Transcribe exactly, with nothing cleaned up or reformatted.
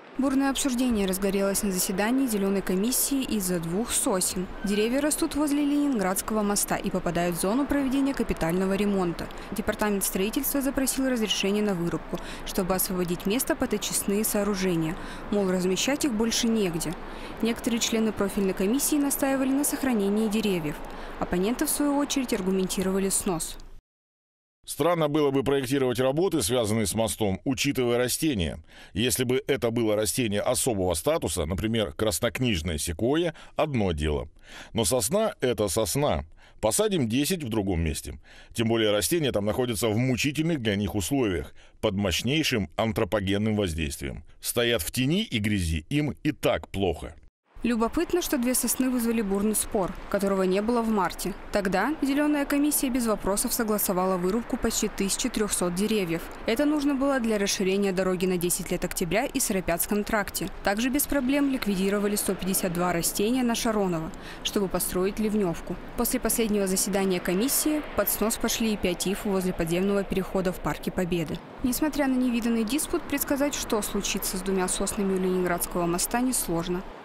Бурное обсуждение разгорелось на заседании Зеленой комиссии из-за двух сосен. Деревья растут возле Ленинградского моста и попадают в зону проведения капитального ремонта. Департамент строительства запросил разрешение на вырубку, чтобы освободить место под очистные сооружения. Мол, размещать их больше негде. Некоторые члены профильной комиссии настаивали на сохранении деревьев. Оппоненты, в свою очередь, аргументировали снос. Странно было бы проектировать работы, связанные с мостом, учитывая растения. Если бы это было растение особого статуса, например, краснокнижная секвойя, одно дело. Но сосна – это сосна. Посадим десять в другом месте. Тем более растения там находятся в мучительных для них условиях, под мощнейшим антропогенным воздействием. Стоят в тени и грязи, им и так плохо. Любопытно, что две сосны вызвали бурный спор, которого не было в марте. Тогда Зеленая комиссия без вопросов согласовала вырубку почти тысячи трёхсот деревьев. Это нужно было для расширения дороги на десять лет октября и Сыропятском тракте. Также без проблем ликвидировали сто пятьдесят два растения на Шаронова, чтобы построить ливневку. После последнего заседания комиссии под снос пошли и пять ив возле подземного перехода в Парке Победы. Несмотря на невиданный диспут, предсказать, что случится с двумя соснами у Ленинградского моста, несложно.